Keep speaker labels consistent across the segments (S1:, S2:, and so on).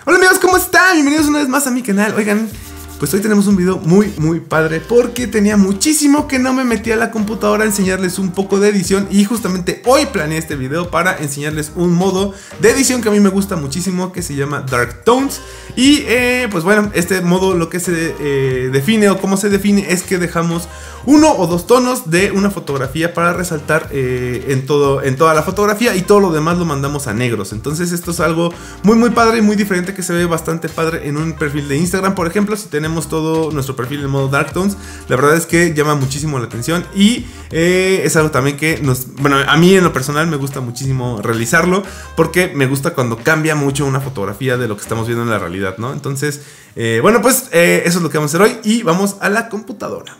S1: Hola amigos, ¿cómo están? Bienvenidos una vez más a mi canal. Oigan, pues hoy tenemos un video muy padre porque tenía muchísimo que no me metía a la computadora a enseñarles un poco de edición. Y justamente hoy planeé este video para enseñarles un modo de edición que a mí me gusta muchísimo, que se llama Dark Tones. Y pues bueno, este modo lo que se define o cómo se define es que dejamos uno o dos tonos de una fotografía para resaltar en toda la fotografía, y todo lo demás lo mandamos a negros. Entonces esto es algo muy padre y muy diferente, que se ve bastante padre en un perfil de Instagram, por ejemplo. Si tenemos todo nuestro perfil en modo Dark Tones, la verdad es que llama muchísimo la atención. Y es algo también que bueno, a mí en lo personal me gusta muchísimo realizarlo, porque me gusta cuando cambia mucho una fotografía de lo que estamos viendo en la realidad, ¿no? Entonces, bueno, pues eso es lo que vamos a hacer hoy, y vamos a la computadora.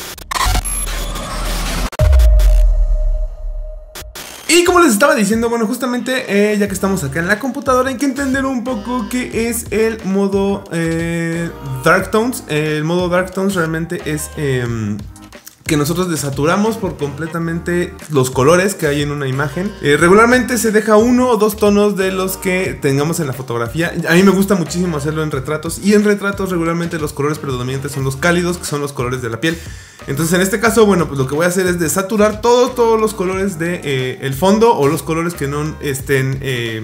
S1: Y como les estaba diciendo, bueno, justamente ya que estamos acá en la computadora, hay que entender un poco qué es el modo Dark Tones. El modo Dark Tones realmente es que nosotros desaturamos por completamente los colores que hay en una imagen. Regularmente se deja uno o dos tonos de los que tengamos en la fotografía. A mí me gusta muchísimo hacerlo en retratos, y en retratos regularmente los colores predominantes son los cálidos, que son los colores de la piel. Entonces en este caso, bueno, pues lo que voy a hacer es desaturar todos los colores de el fondo, o los colores que no estén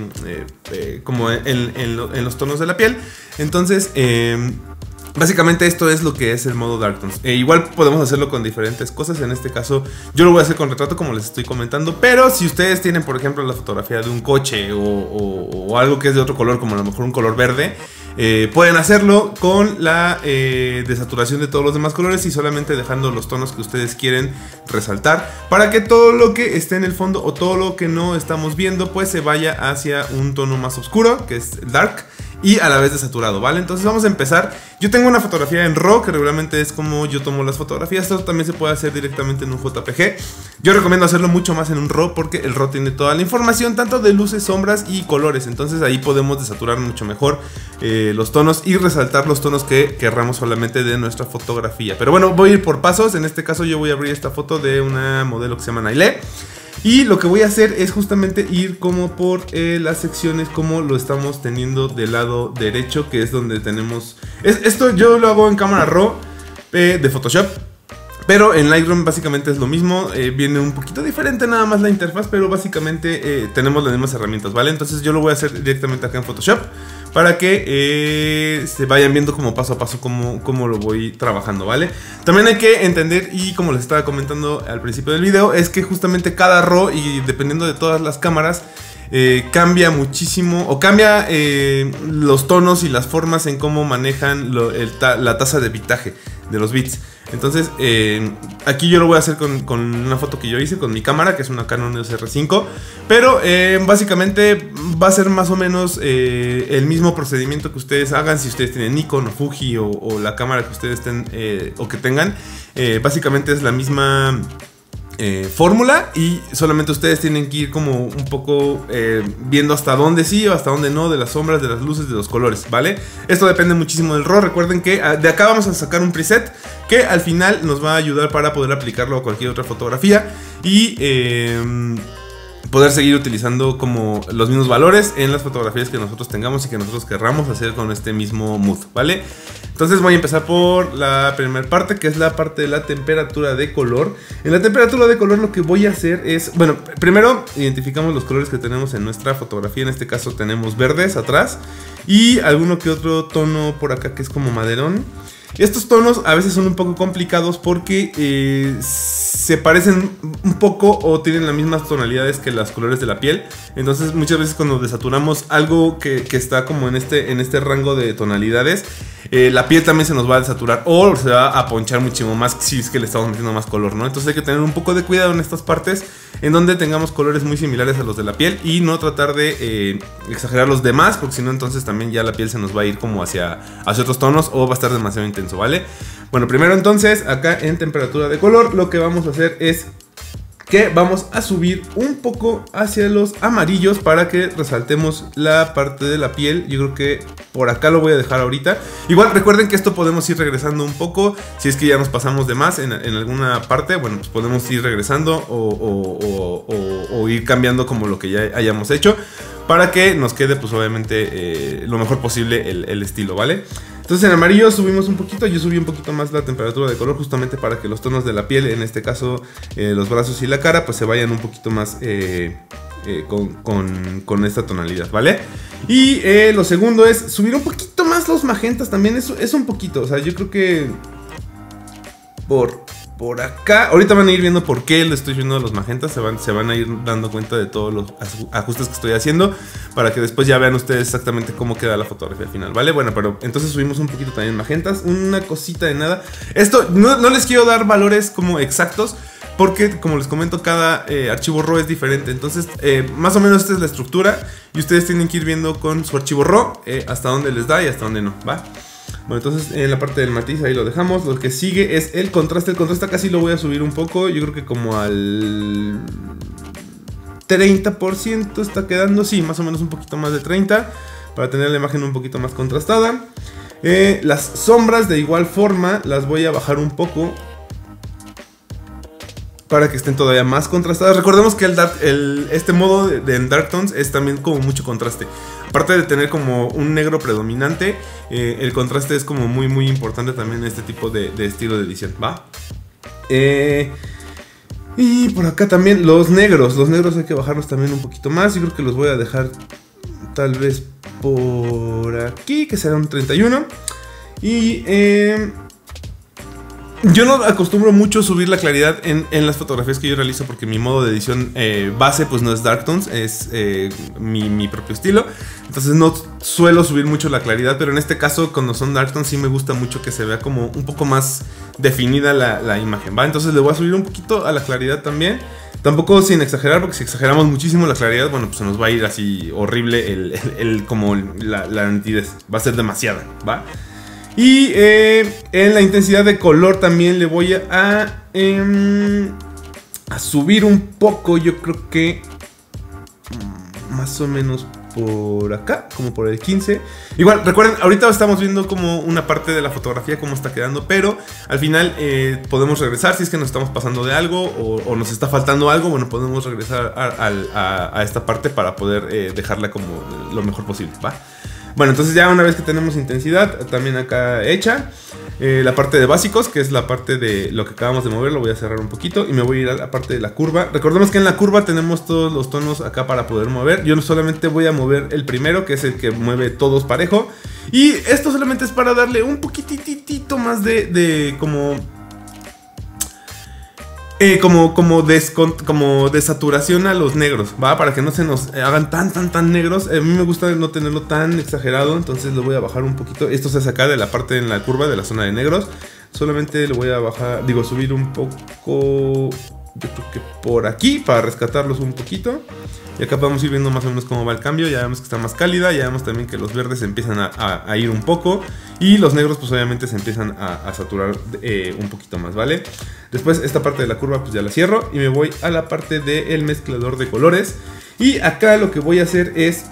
S1: como en los tonos de la piel. Entonces básicamente esto es lo que es el modo Dark Tones. Igual podemos hacerlo con diferentes cosas. En este caso yo lo voy a hacer con retrato, como les estoy comentando. Pero si ustedes tienen, por ejemplo, la fotografía de un coche o algo que es de otro color, como a lo mejor un color verde, pueden hacerlo con la desaturación de todos los demás colores, y solamente dejando los tonos que ustedes quieren resaltar, para que todo lo que esté en el fondo o todo lo que no estamos viendo pues se vaya hacia un tono más oscuro, que es dark, y a la vez desaturado, ¿vale? Entonces vamos a empezar. Yo tengo una fotografía en RAW, que regularmente es como yo tomo las fotografías. Esto también se puede hacer directamente en un JPG. Yo recomiendo hacerlo mucho más en un RAW, porque el RAW tiene toda la información, tanto de luces, sombras y colores. Entonces ahí podemos desaturar mucho mejor los tonos y resaltar los tonos que querramos solamente de nuestra fotografía. Pero bueno, voy a ir por pasos. En este caso yo voy a abrir esta foto de una modelo que se llama Nailé. Y lo que voy a hacer es justamente ir como por las secciones como lo estamos teniendo del lado derecho, que es donde tenemos... Esto yo lo hago en cámara RAW de Photoshop, pero en Lightroom básicamente es lo mismo. Viene un poquito diferente nada más la interfaz, pero básicamente tenemos las mismas herramientas, ¿vale? Entonces yo lo voy a hacer directamente acá en Photoshop, para que se vayan viendo como paso a paso cómo lo voy trabajando, ¿vale? También hay que entender, y como les estaba comentando al principio del video, es que justamente cada RAW, y dependiendo de todas las cámaras, cambia muchísimo, o cambia los tonos y las formas en cómo manejan la tasa de bitaje de los bits. Entonces aquí yo lo voy a hacer con una foto que yo hice con mi cámara, que es una Canon EOS R5. Pero básicamente va a ser más o menos el mismo procedimiento que ustedes hagan si ustedes tienen Nikon o Fuji o la cámara que ustedes o que tengan. Básicamente es la misma fórmula, y solamente ustedes tienen que ir como un poco viendo hasta dónde sí o hasta dónde no, de las sombras, de las luces, de los colores, ¿vale? Esto depende muchísimo del RAW. Recuerden que de acá vamos a sacar un preset que al final nos va a ayudar para poder aplicarlo a cualquier otra fotografía, y poder seguir utilizando como los mismos valores en las fotografías que nosotros tengamos y que nosotros querramos hacer con este mismo mood, ¿vale? Entonces voy a empezar por la primera parte, que es la parte de la temperatura de color. En la temperatura de color lo que voy a hacer es, bueno, primero identificamos los colores que tenemos en nuestra fotografía. En este caso tenemos verdes atrás y alguno que otro tono por acá que es como maderón. Estos tonos a veces son un poco complicados porque se parecen un poco o tienen las mismas tonalidades que los colores de la piel. Entonces muchas veces cuando desaturamos algo que está como en este rango de tonalidades, la piel también se nos va a desaturar o se va a ponchar muchísimo más si es que le estamos metiendo más color, ¿no? Entonces hay que tener un poco de cuidado en estas partes en donde tengamos colores muy similares a los de la piel, y no tratar de exagerar los demás, porque si no entonces también ya la piel se nos va a ir como hacia otros tonos, o va a estar demasiado intenso, ¿vale? Bueno, primero entonces acá en temperatura de color lo que vamos a hacer es que vamos a subir un poco hacia los amarillos para que resaltemos la parte de la piel. Yo creo que por acá lo voy a dejar ahorita. Igual recuerden que esto podemos ir regresando un poco. Si es que ya nos pasamos de más en alguna parte, bueno, pues podemos ir regresando o ir cambiando como lo que ya hayamos hecho. para que nos quede pues obviamente lo mejor posible el estilo, ¿vale? Entonces en amarillo subimos un poquito, yo subí un poquito más la temperatura de color justamente para que los tonos de la piel, en este caso los brazos y la cara, pues se vayan un poquito más con esta tonalidad, ¿vale? Y lo segundo es subir un poquito más los magentas también, es un poquito, o sea, yo creo que por acá, ahorita van a ir viendo por qué le estoy subiendo los magentas, se van a ir dando cuenta de todos los ajustes que estoy haciendo, para que después ya vean ustedes exactamente cómo queda la fotografía al final, ¿vale? Bueno, pero entonces subimos un poquito también magentas, una cosita de nada. Esto, no les quiero dar valores como exactos, porque como les comento, cada archivo RAW es diferente. Entonces más o menos esta es la estructura, y ustedes tienen que ir viendo con su archivo RAW hasta dónde les da y hasta dónde no, ¿va? Bueno, entonces en la parte del matiz ahí lo dejamos. Lo que sigue es el contraste. El contraste casi lo voy a subir un poco. Yo creo que como al 30% está quedando. Sí, más o menos un poquito más de 30%, para tener la imagen un poquito más contrastada. Las sombras de igual forma las voy a bajar un poco, para que estén todavía más contrastadas. Recordemos que este modo de Darktones es también como mucho contraste. Aparte de tener como un negro predominante, el contraste es como muy muy importante también en este tipo de estilo de edición, ¿va? Y por acá también los negros hay que bajarlos también un poquito más. Yo creo que los voy a dejar tal vez por aquí, que será un 31. Y yo no acostumbro mucho subir la claridad en las fotografías que yo realizo, porque mi modo de edición base pues no es Darktones, es mi propio estilo. Entonces no suelo subir mucho la claridad, pero en este caso cuando son Darktones sí me gusta mucho que se vea como un poco más definida la imagen, ¿va? Entonces le voy a subir un poquito a la claridad también. Tampoco sin exagerar, porque si exageramos muchísimo la claridad, bueno, pues se nos va a ir así horrible como la nitidez. Va a ser demasiada, ¿va? Y en la intensidad de color también le voy a subir un poco. Yo creo que más o menos por acá, como por el 15. Igual, recuerden, ahorita estamos viendo como una parte de la fotografía cómo está quedando, pero al final podemos regresar si es que nos estamos pasando de algo o nos está faltando algo. Bueno, podemos regresar a esta parte para poder dejarla como lo mejor posible, ¿va? Bueno, entonces ya una vez que tenemos intensidad también acá hecha, la parte de básicos, que es la parte de lo que acabamos de mover, lo voy a cerrar un poquito y me voy a ir a la parte de la curva. Recordemos que en la curva tenemos todos los tonos acá para poder mover. Yo solamente voy a mover el primero, que es el que mueve todos parejo. Y esto solamente es para darle un poquitito más de como de saturación a los negros, ¿va? Para que no se nos hagan tan negros. A mí me gusta no tenerlo tan exagerado, entonces lo voy a bajar un poquito. Esto se saca de la parte en la curva de la zona de negros. Solamente lo voy a bajar, subir un poco, yo creo que por aquí, para rescatarlos un poquito. Y acá podemos ir viendo más o menos cómo va el cambio. Ya vemos que está más cálida, ya vemos también que los verdes empiezan a ir un poco. Y los negros pues obviamente se empiezan a saturar un poquito más, ¿vale? Después esta parte de la curva pues ya la cierro y me voy a la parte del mezclador de colores. Y acá lo que voy a hacer es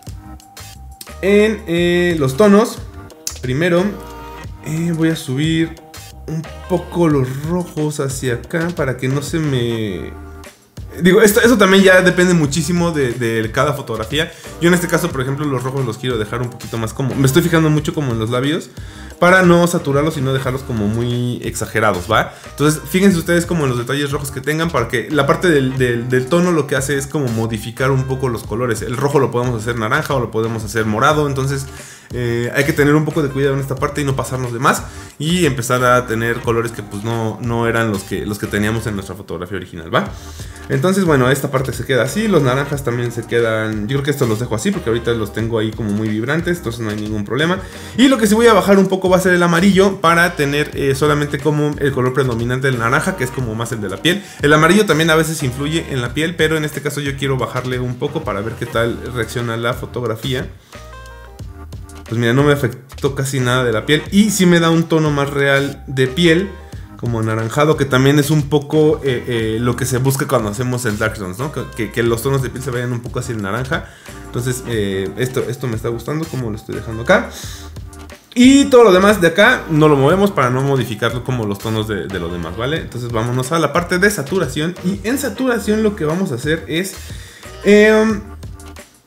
S1: en los tonos. Primero voy a subir un poco los rojos hacia acá para que no se me... eso también ya depende muchísimo de cada fotografía. Yo en este caso, por ejemplo, los rojos los quiero dejar un poquito más como... Me estoy fijando mucho como en los labios, para no saturarlos y no dejarlos como muy exagerados, ¿va? Entonces fíjense ustedes como en los detalles rojos que tengan, para que la parte del tono lo que hace es como modificar un poco los colores. El rojo lo podemos hacer naranja o lo podemos hacer morado, entonces... hay que tener un poco de cuidado en esta parte y no pasarnos de más y empezar a tener colores que pues no eran los que teníamos en nuestra fotografía original, ¿va? Entonces bueno, esta parte se queda así, los naranjas también se quedan, yo creo que estos los dejo así porque ahorita los tengo ahí como muy vibrantes, entonces no hay ningún problema. Y lo que sí voy a bajar un poco va a ser el amarillo, para tener solamente como el color predominante del naranja, que es como más el de la piel. El amarillo también a veces influye en la piel, pero en este caso yo quiero bajarle un poco para ver qué tal reacciona la fotografía. Pues mira, no me afectó casi nada de la piel. Y sí me da un tono más real de piel, como anaranjado, que también es un poco lo que se busca cuando hacemos el Darktones, ¿no? Que los tonos de piel se vayan un poco hacia el naranja. Entonces esto me está gustando, como lo estoy dejando acá. Y todo lo demás de acá no lo movemos para no modificarlo como los tonos de lo demás, ¿vale? Entonces vámonos a la parte de saturación. Y en saturación lo que vamos a hacer es...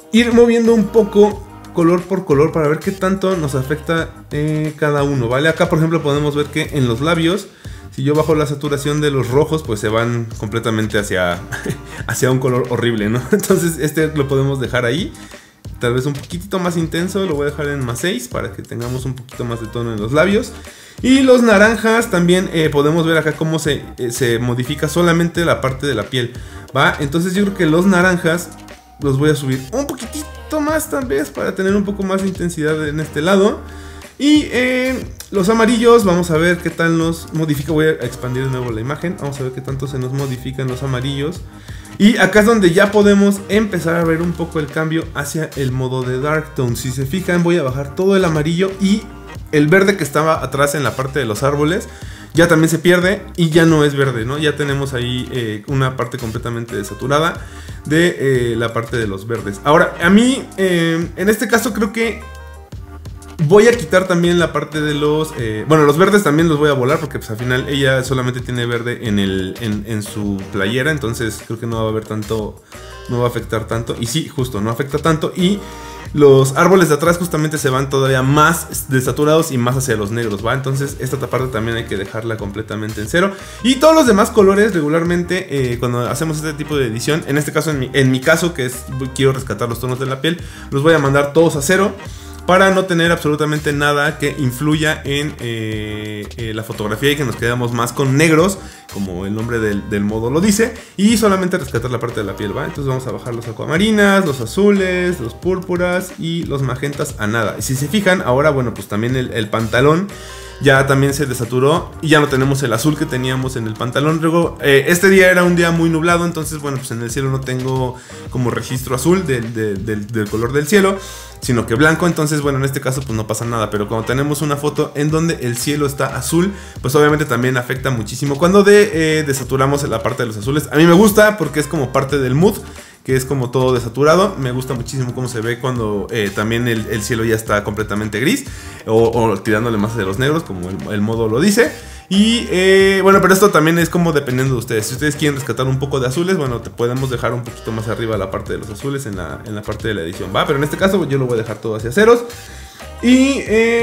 S1: ir moviendo un poco color por color para ver qué tanto nos afecta cada uno, ¿vale? Acá por ejemplo podemos ver que en los labios, si yo bajo la saturación de los rojos, pues se van completamente hacia un color horrible, ¿no? Entonces este lo podemos dejar ahí, tal vez un poquitito más intenso, lo voy a dejar en +6 para que tengamos un poquito más de tono en los labios. Y los naranjas también podemos ver acá cómo se modifica solamente la parte de la piel, ¿va? Entonces yo creo que los naranjas los voy a subir un poquitito más tal vez para tener un poco más de intensidad en este lado. Y los amarillos, vamos a ver qué tal nos modifica. Voy a expandir de nuevo la imagen, vamos a ver qué tanto se nos modifican los amarillos. Y acá es donde ya podemos empezar a ver un poco el cambio hacia el modo de Dark Tone. Si se fijan, voy a bajar todo el amarillo y el verde que estaba atrás en la parte de los árboles ya también se pierde y ya no es verde, ¿no? Ya tenemos ahí una parte completamente desaturada de la parte de los verdes. Ahora, a mí, en este caso creo que voy a quitar también la parte de los... bueno, los verdes también los voy a volar porque pues al final ella solamente tiene verde en su playera. Entonces creo que no va a haber tanto... no va a afectar tanto. Y sí, justo, no afecta tanto. Y los árboles de atrás justamente se van todavía más desaturados y más hacia los negros, ¿va? Entonces esta parte también hay que dejarla completamente en 0. Y todos los demás colores regularmente cuando hacemos este tipo de edición, en este caso, en mi caso, que es quiero rescatar los tonos de la piel, los voy a mandar todos a 0. Para no tener absolutamente nada que influya en la fotografía y que nos quedemos más con negros, como el nombre del modo lo dice, y solamente rescatar la parte de la piel, ¿va? Entonces vamos a bajar los acuamarinas, los azules, los púrpuras y los magentas a nada. Y si se fijan, ahora, bueno, pues también el pantalón ya también se desaturó y ya no tenemos el azul que teníamos en el pantalón. Luego, este día era un día muy nublado, entonces, bueno, pues en el cielo no tengo como registro azul del color del cielo, sino que blanco. Entonces, bueno, en este caso pues no pasa nada. Pero cuando tenemos una foto en donde el cielo está azul, pues obviamente también afecta muchísimo cuando desaturamos la parte de los azules. A mí me gusta porque es como parte del mood, que es como todo desaturado. Me gusta muchísimo cómo se ve cuando también el cielo ya está completamente gris o tirándole más de los negros, como el modo lo dice. Y bueno, pero esto también es como dependiendo de ustedes. Si ustedes quieren rescatar un poco de azules, bueno, te podemos dejar un poquito más arriba la parte de los azules en la parte de la edición, ¿va? Pero en este caso yo lo voy a dejar todo hacia ceros. Y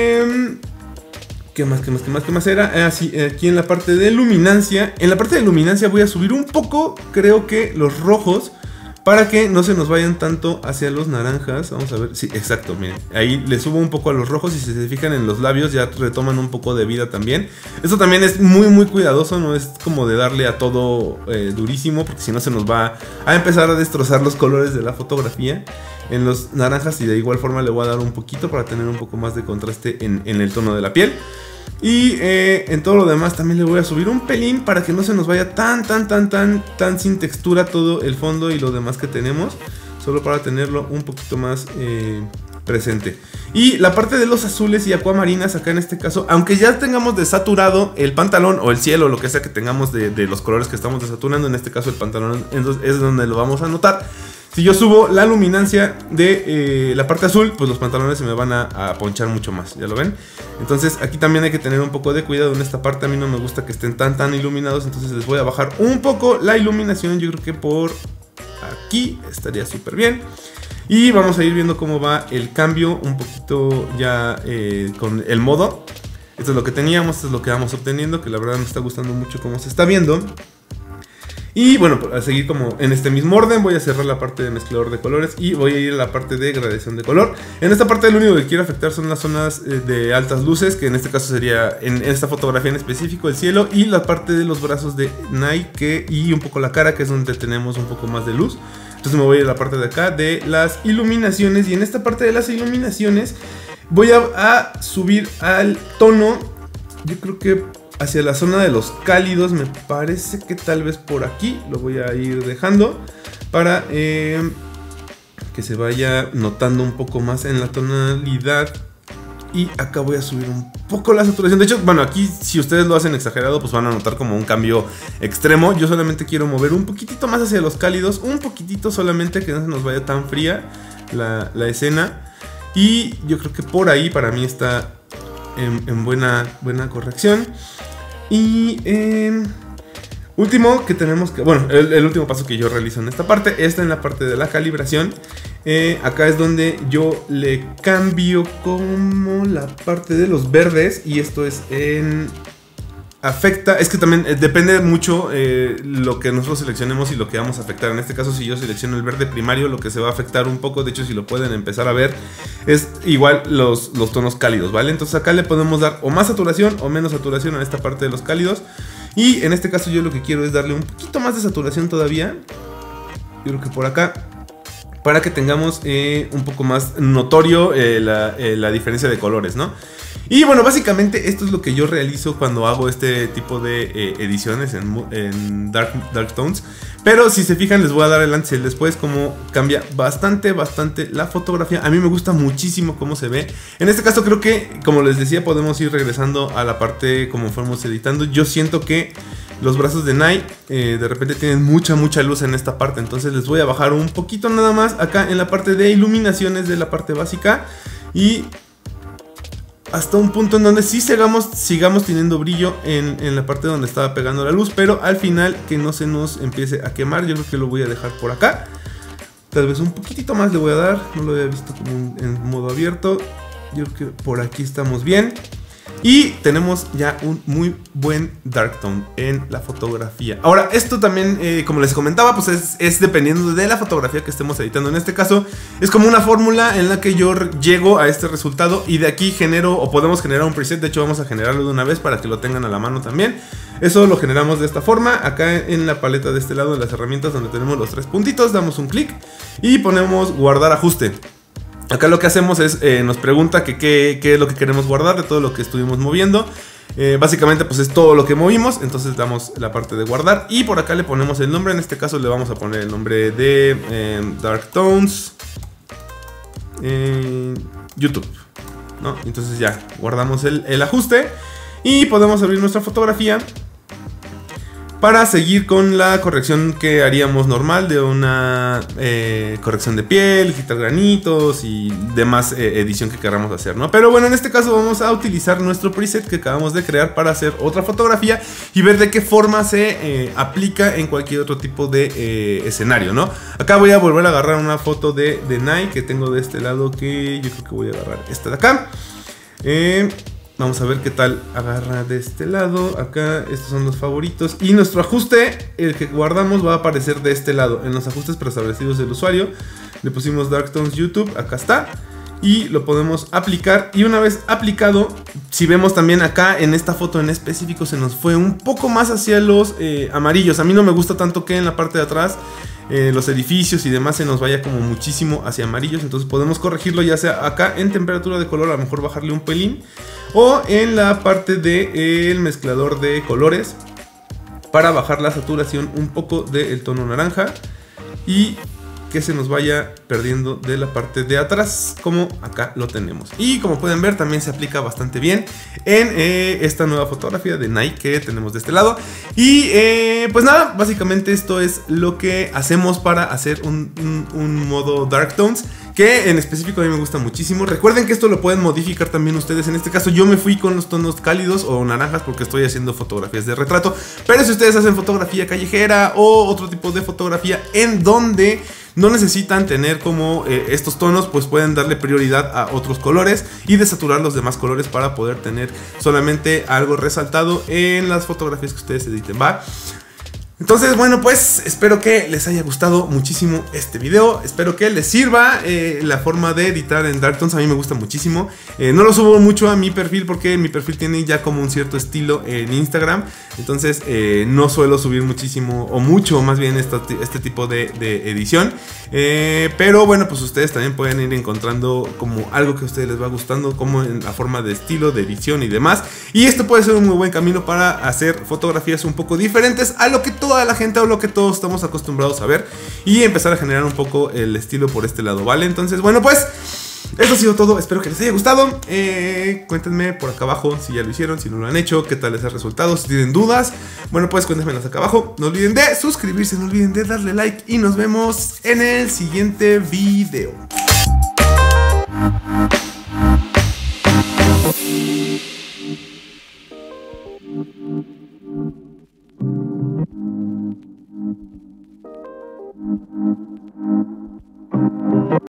S1: ¿qué más era? Sí, aquí en la parte de luminancia. En la parte de luminancia voy a subir un poco, creo que los rojos, para que no se nos vayan tanto hacia los naranjas. Vamos a ver, sí, exacto, miren. Ahí le subo un poco a los rojos y si se fijan en los labios ya retoman un poco de vida también. Esto también es muy muy cuidadoso, no es como de darle a todo durísimo, porque si no se nos va a empezar a destrozar los colores de la fotografía. En los naranjas y de igual forma le voy a dar un poquito para tener un poco más de contraste en el tono de la piel. Y en todo lo demás también le voy a subir un pelín para que no se nos vaya tan sin textura todo el fondo y lo demás que tenemos, solo para tenerlo un poquito más presente. Y la parte de los azules y acuamarinas acá en este caso, aunque ya tengamos desaturado el pantalón o el cielo, lo que sea que tengamos de los colores que estamos desaturando, en este caso el pantalón es donde lo vamos a notar. Si yo subo la luminancia de la parte azul, pues los pantalones se me van a ponchar mucho más, ¿ya lo ven? Entonces aquí también hay que tener un poco de cuidado en esta parte. A mí no me gusta que estén tan iluminados, entonces les voy a bajar un poco la iluminación. Yo creo que por aquí estaría súper bien. Y vamos a ir viendo cómo va el cambio un poquito ya con el modo. Esto es lo que teníamos, esto es lo que vamos obteniendo, que la verdad me está gustando mucho cómo se está viendo. Y bueno, a seguir como en este mismo orden, voy a cerrar la parte de mezclador de colores y voy a ir a la parte de gradación de color. En esta parte lo único que quiero afectar son las zonas de altas luces, que en este caso sería en esta fotografía en específico el cielo y la parte de los brazos de Nike y un poco la cara, que es donde tenemos un poco más de luz. Entonces me voy a ir a la parte de acá de las iluminaciones y en esta parte de las iluminaciones voy a subir al tono, yo creo que hacia la zona de los cálidos. Me parece que tal vez por aquí lo voy a ir dejando para que se vaya notando un poco más en la tonalidad. Y acá voy a subir un poco la saturación. De hecho, bueno, aquí si ustedes lo hacen exagerado, pues van a notar como un cambio extremo. Yo solamente quiero mover un poquitito más hacia los cálidos, un poquitito solamente, que no se nos vaya tan fría la escena. Y yo creo que por ahí para mí está en buena corrección. Y Último que tenemos que... Bueno, el último paso que yo realizo en esta parte está en la parte de la calibración. Acá es donde yo le cambio como la parte de los verdes. Y esto es en... Afecta, es que también depende mucho lo que nosotros seleccionemos y lo que vamos a afectar. En este caso, si yo selecciono el verde primario, lo que se va a afectar un poco, de hecho si lo pueden empezar a ver, es igual los tonos cálidos, ¿vale? Entonces acá le podemos dar o más saturación o menos saturación a esta parte de los cálidos. Y en este caso yo lo que quiero es darle un poquito más de saturación todavía. Yo creo que por acá, para que tengamos un poco más notorio la diferencia de colores, ¿no? Y bueno, básicamente esto es lo que yo realizo cuando hago este tipo de ediciones en Dark Tones. Pero si se fijan, les voy a dar el antes y el después, como cambia bastante la fotografía. A mí me gusta muchísimo cómo se ve. En este caso creo que, como les decía, podemos ir regresando a la parte como fuimos editando. Yo siento que los brazos de Nai de repente tienen mucha luz en esta parte. Entonces les voy a bajar un poquito nada más acá en la parte de iluminaciones de la parte básica. Y... hasta un punto en donde sí sigamos teniendo brillo en la parte donde estaba pegando la luz, pero al final que no se nos empiece a quemar. Yo creo que lo voy a dejar por acá. Tal vez un poquitito más le voy a dar. No lo había visto como en modo abierto. Yo creo que por aquí estamos bien. Y tenemos ya un muy buen Dark Tone en la fotografía. Ahora, esto también, como les comentaba, pues es dependiendo de la fotografía que estemos editando. En este caso, es como una fórmula en la que yo llego a este resultado y de aquí genero, o podemos generar un preset. De hecho, vamos a generarlo de una vez para que lo tengan a la mano también. Eso lo generamos de esta forma. Acá en la paleta de este lado de las herramientas, donde tenemos los 3 puntitos, damos un clic y ponemos guardar ajuste. Acá lo que hacemos es, nos pregunta que qué es lo que queremos guardar de todo lo que estuvimos moviendo. Básicamente pues es todo lo que movimos. Entonces damos la parte de guardar y por acá le ponemos el nombre. En este caso le vamos a poner el nombre de Dark Tones YouTube, ¿no? Entonces ya guardamos el ajuste y podemos abrir nuestra fotografía para seguir con la corrección que haríamos normal de una corrección de piel, quitar granitos y demás edición que queramos hacer, ¿no? Pero bueno, en este caso vamos a utilizar nuestro preset que acabamos de crear para hacer otra fotografía y ver de qué forma se aplica en cualquier otro tipo de escenario, ¿no? Acá voy a volver a agarrar una foto de Nai que tengo de este lado, que yo creo que voy a agarrar esta de acá. Vamos a ver qué tal agarra de este lado. Acá estos son los favoritos. Y nuestro ajuste, el que guardamos, va a aparecer de este lado, en los ajustes preestablecidos del usuario. Le pusimos Dark Tones YouTube, acá está. Y lo podemos aplicar. Y una vez aplicado, si vemos también acá en esta foto en específico, se nos fue un poco más hacia los amarillos. A mí no me gusta tanto que en la parte de atrás los edificios y demás se nos vaya como muchísimo hacia amarillos. Entonces podemos corregirlo ya sea acá en temperatura de color, a lo mejor bajarle un pelín, o en la parte del mezclador de colores para bajar la saturación un poco del tono naranja y que se nos vaya perdiendo de la parte de atrás, como acá lo tenemos. Y como pueden ver, también se aplica bastante bien en esta nueva fotografía de Nai que tenemos de este lado. Y pues nada, básicamente esto es lo que hacemos para hacer un modo Dark Tones, que en específico a mí me gusta muchísimo. Recuerden que esto lo pueden modificar también ustedes. En este caso yo me fui con los tonos cálidos o naranjas porque estoy haciendo fotografías de retrato. Pero si ustedes hacen fotografía callejera o otro tipo de fotografía en donde no necesitan tener como estos tonos, pues pueden darle prioridad a otros colores y desaturar los demás colores para poder tener solamente algo resaltado en las fotografías que ustedes editen, ¿va? Entonces, bueno, pues espero que les haya gustado muchísimo este video. Espero que les sirva la forma de editar en Dark Tones. A mí me gusta muchísimo. No lo subo mucho a mi perfil porque mi perfil tiene ya como un cierto estilo en Instagram. Entonces no suelo subir muchísimo o mucho más bien este tipo de edición. Pero bueno, pues ustedes también pueden ir encontrando como algo que a ustedes les va gustando, como en la forma de estilo, de edición y demás. Y esto puede ser un muy buen camino para hacer fotografías un poco diferentes a lo que toda la gente o lo que todos estamos acostumbrados a ver y empezar a generar un poco el estilo por este lado, ¿vale? Entonces, bueno, pues esto ha sido todo, espero que les haya gustado. Cuéntenme por acá abajo si ya lo hicieron, si no lo han hecho, qué tal les ha resultado, si tienen dudas. Bueno, pues cuéntenmelas acá abajo. No olviden de suscribirse, no olviden de darle like y nos vemos en el siguiente video.